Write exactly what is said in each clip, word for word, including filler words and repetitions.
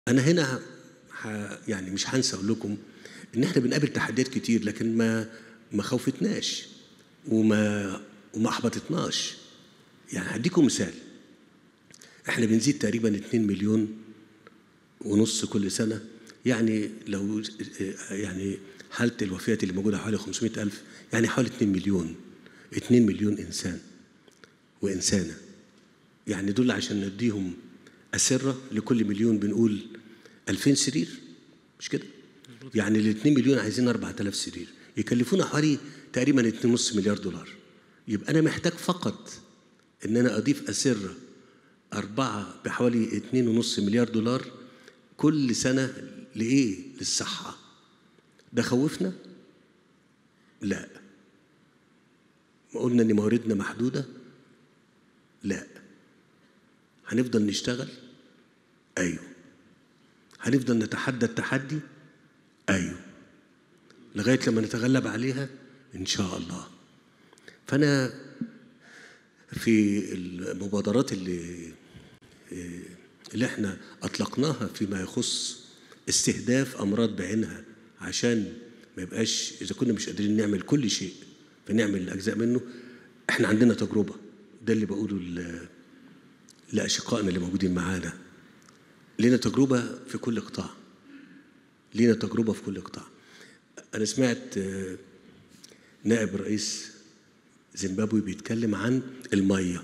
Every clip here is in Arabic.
أنا هنا ح يعني مش هانسى أقول لكم إن إحنا بنقابل تحديات كتير، لكن ما ما خوفتناش وما وما أحبطتناش. يعني هاديكم مثال، إحنا بنزيد تقريبا اتنين مليون ونص كل سنة. يعني لو يعني حالة الوفيات اللي موجودة حوالي خمسمائة ألف، يعني حوالي اتنين مليون اتنين مليون إنسان وإنسانة. يعني دول عشان نديهم أسرة لكل مليون بنقول ألفين سرير، مش كده؟ يعني ال اتنين مليون عايزين أربعة آلاف سرير، يكلفونا حوالي تقريبا اتنين ونص مليار دولار. يبقى أنا محتاج فقط إن أنا أضيف أسرة أربعة بحوالي اتنين ونص مليار دولار كل سنة. لإيه؟ للصحة. ده خوفنا؟ لا. ما قلنا إن مواردنا محدودة؟ لا. هنفضل نشتغل؟ أيوه. هنفضل نتحدى التحدي؟ أيوه. لغاية لما نتغلب عليها إن شاء الله. فأنا في المبادرات اللي اللي احنا أطلقناها فيما يخص استهداف أمراض بعينها، عشان ما يبقاش إذا كنا مش قادرين نعمل كل شيء فنعمل أجزاء منه. احنا عندنا تجربة، ده اللي بقوله لأشقائنا اللي موجودين معانا. لنا تجربة في كل قطاع، لنا تجربة في كل قطاع. أنا سمعت نائب رئيس زيمبابوي بيتكلم عن المية،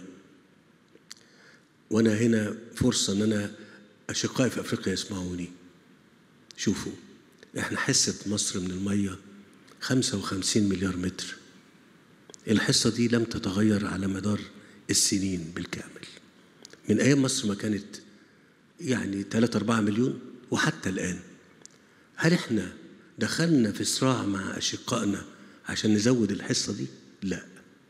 وأنا هنا فرصة أن أنا أشقائي في أفريقيا يسمعوني. شوفوا، إحنا حصة مصر من المية خمسة وخمسين مليار متر. الحصة دي لم تتغير على مدار السنين بالكامل، من أيام مصر ما كانت يعني ثلاثة أربعة مليون وحتى الآن. هل إحنا دخلنا في صراع مع أشقائنا عشان نزود الحصة دي؟ لا.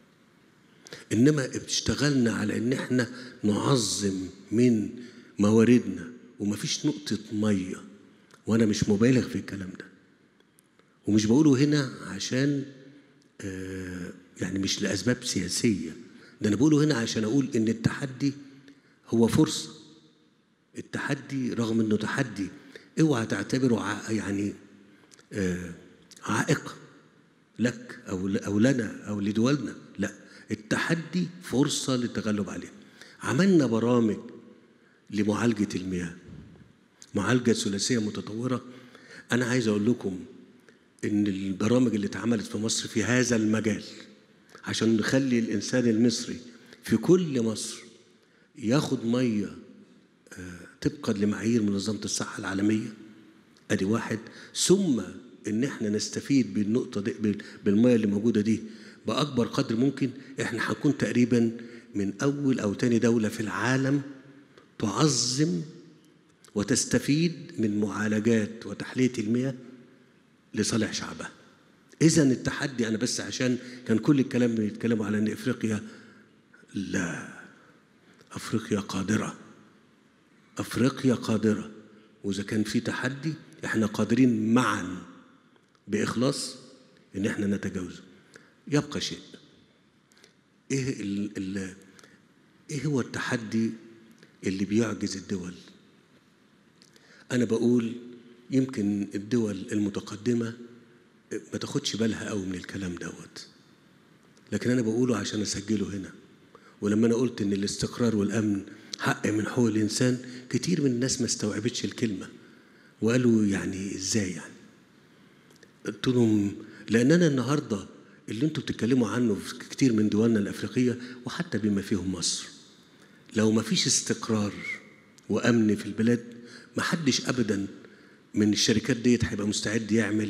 إنما اشتغلنا على إن إحنا نعظم من مواردنا، ومفيش نقطة مية. وأنا مش مبالغ في الكلام ده، ومش بقوله هنا عشان آه يعني مش لأسباب سياسية. ده أنا بقوله هنا عشان أقول إن التحدي هو فرصة. التحدي رغم إنه تحدي، اوعى تعتبره يعني آه عائق لك أو أو لنا أو لدولنا. لا، التحدي فرصة للتغلب عليه. عملنا برامج لمعالجة المياه، معالجة ثلاثية متطورة. أنا عايز أقول لكم إن البرامج اللي اتعملت في مصر في هذا المجال عشان نخلي الإنسان المصري في كل مصر ياخد مية طبقا لمعايير منظمة الصحة العالمية. أدي واحد. ثم إن إحنا نستفيد بالنقطة دي، بالمية اللي موجودة دي بأكبر قدر ممكن. إحنا هنكون تقريبا من أول أو تاني دولة في العالم تعظم وتستفيد من معالجات وتحلية المياه لصالح شعبها. إذن التحدي، أنا بس عشان كان كل الكلام بيتكلموا على أن إفريقيا، لا، أفريقيا قادرة. أفريقيا قادرة، وإذا كان في تحدي إحنا قادرين معا بإخلاص إن إحنا نتجاوزه. يبقى شيء، إيه ال ال إيه هو التحدي اللي بيعجز الدول؟ أنا بقول يمكن الدول المتقدمة ما تاخدش بالها قوي من الكلام دوت، لكن أنا بقوله عشان أسجله هنا. ولما أنا قلت إن الاستقرار والأمن حق من حقوق الإنسان، كتير من الناس ما استوعبتش الكلمة وقالوا يعني إزاي يعني؟ قلت لهم لأننا النهاردة اللي أنتوا بتتكلموا عنه في كتير من دولنا الأفريقية وحتى بما فيهم مصر، لو ما فيش استقرار وأمن في البلاد، ما حدش أبدا من الشركات ديت هيبقى مستعد يعمل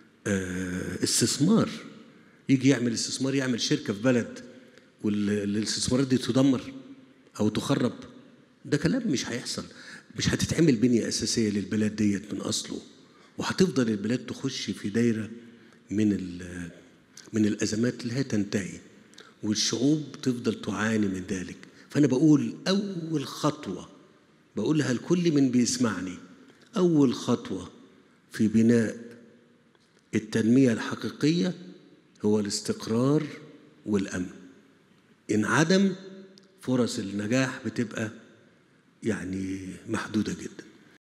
اه استثمار. يجي يعمل استثمار، يعمل شركة في بلد والاستثمارات دي تدمر أو تخرب. ده كلام مش هيحصل. مش هتتعمل بنية أساسية للبلاد ديت من أصله، وهتفضل البلاد تخش في دايرة من من الأزمات لا تنتهي، والشعوب تفضل تعاني من ذلك. فأنا بقول أول خطوة بقولها لكل من بيسمعني، أول خطوة في بناء التنمية الحقيقية هو الاستقرار والأمن. إن عدم، فرص النجاح بتبقى يعني محدودة جدا.